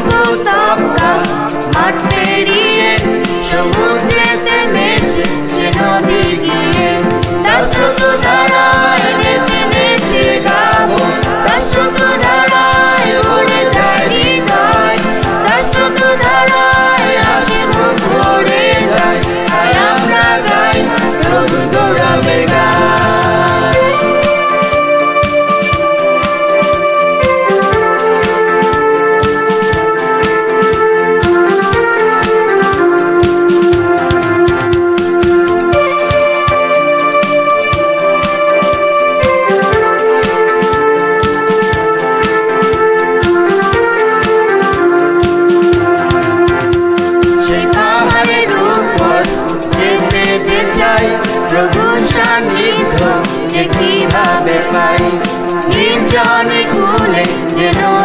উপত্যকা মাঠ পেরিয়ে সমুদ্রেতে মেশে সে নদী গিয়ে তার স্রোত ধারায় নেচে নেচে গাবো তার স্রোত ধারায় ভরে যায় হৃদয় তার স্রোত ধারায় আসে মন ভরে যায় তাই আমরা গাই প্রভু গৌরবের গান। প্রভুর সান্নিধ্য যে কিভাবে পাই নির্জনে কুলে যেন